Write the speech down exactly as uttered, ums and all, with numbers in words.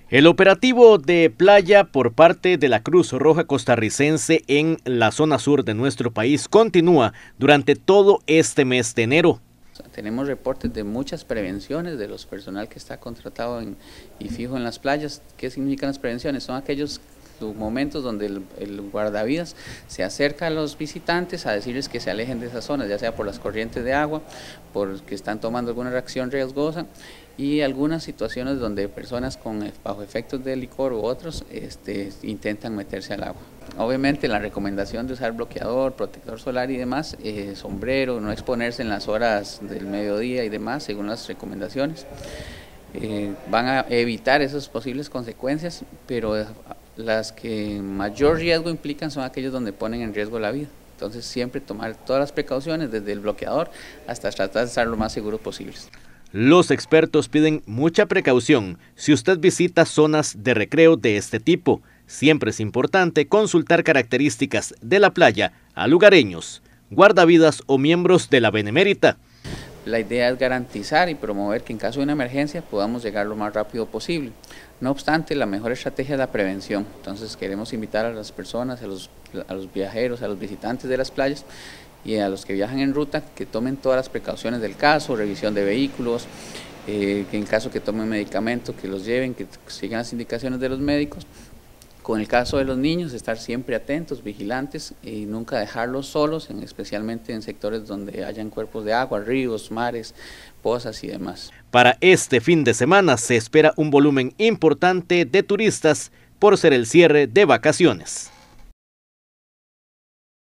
El operativo de playa por parte de la Cruz Roja Costarricense en la zona sur de nuestro país continúa durante todo este mes de enero. Tenemos reportes de muchas prevenciones de los personal que está contratado en, y fijo en las playas. ¿Qué significan las prevenciones? Son aquellos momentos donde el, el guardavidas se acerca a los visitantes a decirles que se alejen de esas zonas, ya sea por las corrientes de agua, porque están tomando alguna reacción riesgosa, y algunas situaciones donde personas con bajo efectos de licor u otros este, intentan meterse al agua. Obviamente la recomendación de usar bloqueador, protector solar y demás, eh, sombrero, no exponerse en las horas del mediodía y demás, según las recomendaciones. Eh, van a evitar esas posibles consecuencias, pero las que mayor riesgo implican son aquellos donde ponen en riesgo la vida. Entonces siempre tomar todas las precauciones, desde el bloqueador hasta tratar de estar lo más seguros posibles. Los expertos piden mucha precaución si usted visita zonas de recreo de este tipo. Siempre es importante consultar características de la playa a lugareños, guardavidas o miembros de la Benemérita. La idea es garantizar y promover que en caso de una emergencia podamos llegar lo más rápido posible. No obstante, la mejor estrategia es la prevención. Entonces queremos invitar a las personas, a los, a los viajeros, a los visitantes de las playas y a los que viajan en ruta que tomen todas las precauciones del caso, revisión de vehículos, eh, que en caso que tomen medicamentos, que los lleven, que sigan las indicaciones de los médicos. Con el caso de los niños, estar siempre atentos, vigilantes y nunca dejarlos solos, en, especialmente en sectores donde hayan cuerpos de agua, ríos, mares, pozas y demás. Para este fin de semana se espera un volumen importante de turistas por ser el cierre de vacaciones.